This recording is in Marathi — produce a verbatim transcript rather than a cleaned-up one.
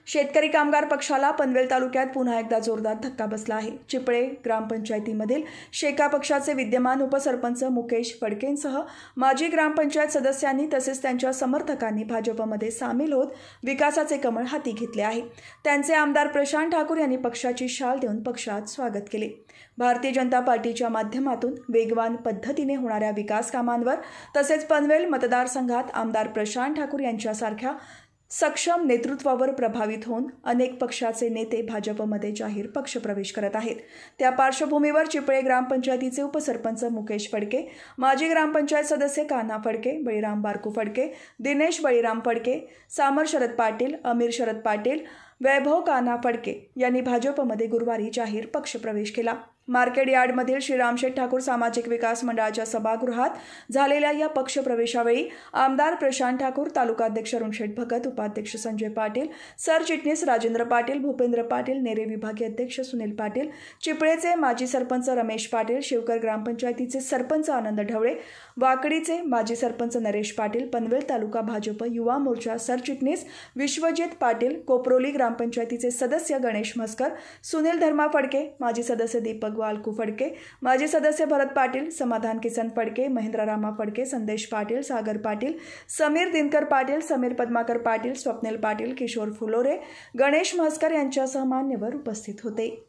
शेतकरी कामगार पक्षाला पनवेल तालुक्यात पुन्हा एकदा जोरदार धक्का बसला आहे। चिपळे ग्रामपंचायतीमधील शेका पक्षाचे विद्यमान उपसरपंच मुकेश फडकेंसह माजी ग्रामपंचायत सदस्यांनी तसेच त्यांच्या समर्थकांनी भाजपमध्ये सामील होत विकासाचे कमळ हाती घेतले आहे। त्यांचे आमदार प्रशांत ठाकूर यांनी पक्षाची शाल देऊन पक्षात स्वागत केले। भारतीय जनता पार्टीच्या माध्यमातून वेगवान पद्धतीने होणाऱ्या विकास कामांवर तसेच पनवेल मतदारसंघात आमदार प्रशांत ठाकूर यांच्यासारख्या सक्षम नेतृत्वावर प्रभावित होऊन अनेक पक्षाचे नेते भाजपमध्ये जाहीर पक्षप्रवेश करत आहेत। त्या पार्श्वभूमीवर चिपळे ग्रामपंचायतीचे उपसरपंच मुकेश फडके, माजी ग्रामपंचायत सदस्य कान्हा फडके, बळीराम बारकू फडके, दिनेश बळीराम फडके, सामर शरद पाटील, अमीर शरद पाटील, वैभव कान्हा फडके यांनी भाजपमध्ये गुरुवारी जाहीर पक्षप्रवेश केला। मार्केट यार्डमधील श्रीरामशेठ ठाकूर सामाजिक विकास मंडळाच्या सभागृहात झालेल्या या पक्षप्रवेशावेळी आमदार प्रशांत ठाकूर, तालुकाध्यक्ष अरुणशेठ भगत, उपाध्यक्ष संजय पाटील, सरचिटणीस राजेंद्र पाटील, भूपेंद्र पाटील, नेरे विभागीय अध्यक्ष सुनील पाटील, चिपळेचे माजी सरपंच रमेश पाटील, शिवकर ग्रामपंचायतीचे सरपंच आनंद ढवळे, वाकडीचे माजी सरपंच नरेश पाटील, पनवेल तालुका भाजप युवा मोर्चा सरचिटणीस विश्वजित पाटील, कोपरोली ग्रामपंचायतीचे सदस्य गणेश म्हस्कर, सुनील धर्मा फडके, माजी सदस्य दीपक वालकू फडके, माजी सदस्य भरत पाटील, समाधान किसन फडके, महेंद्र रामा फडके, संदेश पाटील, सागर पाटील, समीर दिनकर पाटील, समीर पद्माकर पाटील, स्वप्नील पाटील, किशोर फुलोरे, गणेश म्हस्कर यांच्यासह मान्यवर उपस्थित होते।